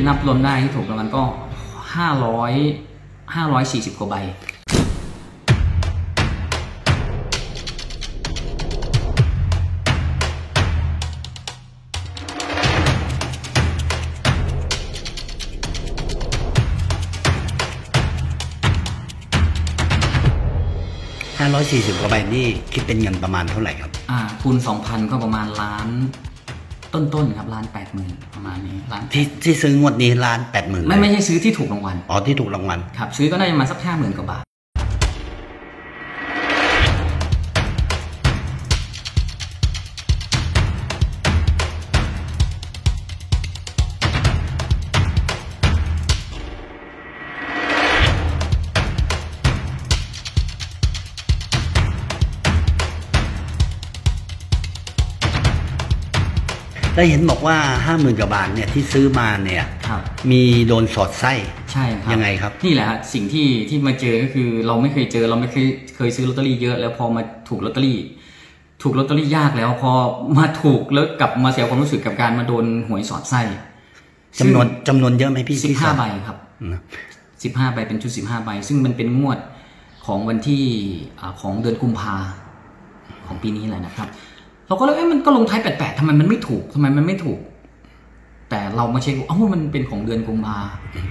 นับรวมได้ที่ถูกรางวัลก็540กว่าใบ 540กว่าใบนี่คิดเป็นเงินประมาณเท่าไหร่ครับคูณ 2,000 ก็ประมาณล้านต้นครับ1,80,000ประมาณนี้ล้านที่ซื้องวดนี้1,80,000 ไม่ใช่ซื้อที่ถูกรางวัลที่ถูกรางวัลครับซื้อก็ได้ประมาณสัก50,000 กว่าบาทได้เห็นบอกว่า50,000 กว่าบาทเนี่ยที่ซื้อมาเนี่ยมีโดนสอดไส้ใช่ครับยังไงครับนี่แหละสิ่งที่มาเจอก็คือเราไม่เคยเจอเราไม่เคยซื้อลอตเตอรี่เยอะแล้วพอมาถูกลอตเตอรี่ยากแล้วพอมาถูกแล้วกลับมาเสียความรู้สึกกับการมาโดนหวยสอดไส้จำนวนเยอะไหมพี่ 15 ใบครับ15 ใบเป็นชุด15 ใบซึ่งมันเป็นงวดของวันที่ของเดือนกุมภาของปีนี้แหละนะครับเราก็เลยมันก็ลงท้าย88ทำไมมันไม่ถูกแต่เรามาเช็คมันเป็นของเดือนกุมภา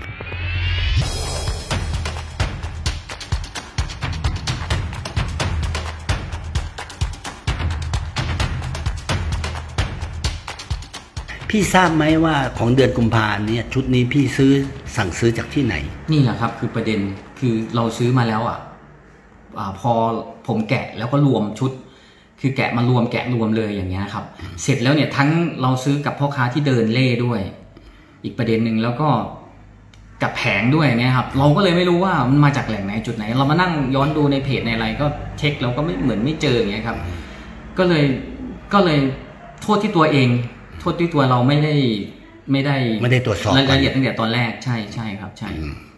พี่ทราบไหมว่าของเดือนกุมภาเนี่ยชุดนี้พี่สั่งซื้อจากที่ไหนนี่แหละครับคือประเด็นคือเราซื้อมาแล้วพอผมแกะแล้วก็รวมชุดคือแกะรวมเลยอย่างเงี้ยครับเสร็จแล้วเนี่ยทั้งเราซื้อกับพ่อค้าที่เดินเล่ด้วยอีกประเด็นหนึ่งแล้วก็กับแผงด้วยเนี่ยครับเราก็เลยไม่รู้ว่ามันมาจากแหล่งไหนจุดไหนเรามานั่งย้อนดูในเพจในอะไรก็เช็คแล้วก็ไม่เจออย่างเงี้ยครับก็เลยโทษที่ตัวเองโทษที่ตัวเราไม่ได้ตรวจสอบรายละเอียดตั้งแต่ตอนแรกใช่ครับใช่